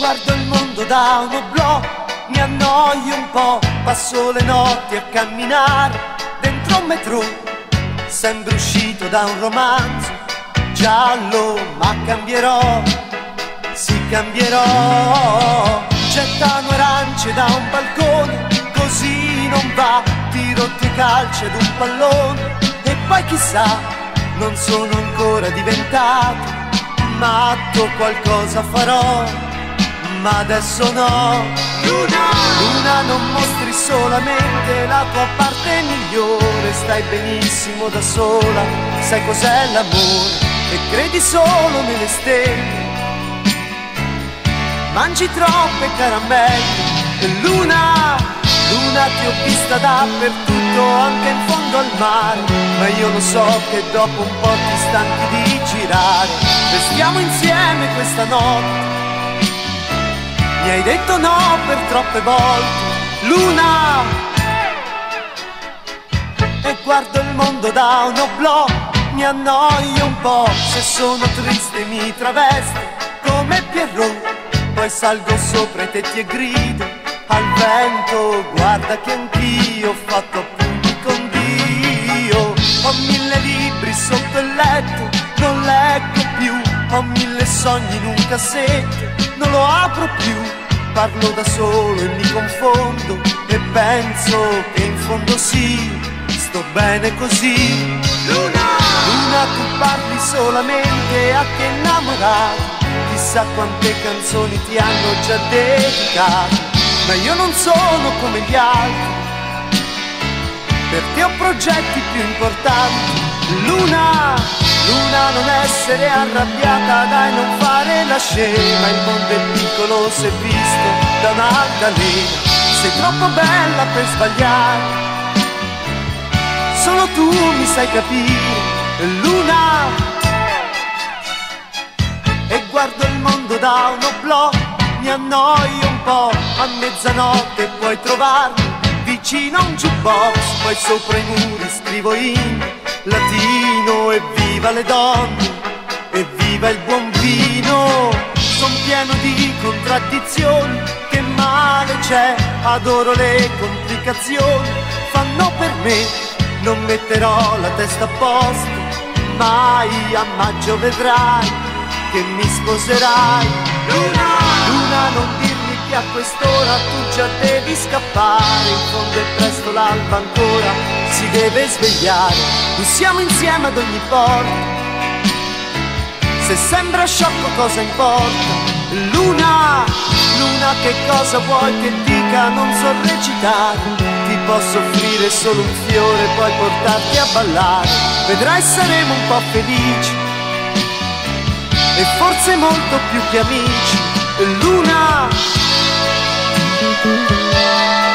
guardo il mondo da un oblò, mi annoio un po', passo le notti a camminare dentro un metro, sembro uscito da un romanzo giallo, ma cambierò, sì cambierò. Gettano arance da un balcone, così non va, tiro e calci ad un pallone, e poi chissà, non sono ancora diventato matto, qualcosa farò, ma adesso no. Luna, Luna, non mostri solamente la tua parte migliore, stai benissimo da sola, sai cos'è l'amore e credi solo nelle stelle, mangi troppe caramelle. E Luna, Luna, ti ho vista dappertutto, anche in fondo al mare, ma io lo so che dopo un po' ti stanchi di girare. Restiamo insieme questa notte, mi hai detto no per troppe volte. Luna, e guardo il mondo da un oblò, mi annoio un po', se sono triste mi travesto come Pierrot, poi salgo sopra i tetti e grido al vento, guarda che anch'io ho fatto appunti con Dio. Ho 1000 libri sotto il letto, non leggo più, ho 1000 sogni in un cassetto, non lo apro più, parlo da solo e mi confondo e penso che in fondo sì, sto bene così. Luna, Luna, tu parli solamente a chi è innamorato, chissà quante canzoni ti hanno già dedicato, ma io non sono come gli altri, per te ho progetti più importanti. Luna, Luna, non essere arrabbiata, dai, non fare la scema, il mondo è piccolo se visto da un'altalena, sei troppo bella per sbagliare, solo tu mi sai capire. Luna, e guardo il mondo da un oblò, mi annoio un po', a mezzanotte puoi trovarmi vicino a un jukebox, poi sopra i muri scrivo in latino: evviva le donne, evviva il buon vino. Son pieno di contraddizioni, che male c'è, adoro le complicazioni, fanno per me, non metterò la testa a posto, mai a maggio vedrai che mi sposerai. Luna, Luna, non dirmi che a quest'ora tu già devi scappare, in fondo è presto, l'alba ancora si deve svegliare, noi siamo insieme ad ogni porta, se sembra sciocco cosa importa. Luna, Luna, che cosa vuoi che dica, non so recitare, ti posso offrire solo un fiore, poi portarti a ballare, vedrai saremo un po' felici e forse molto più che amici. Luna,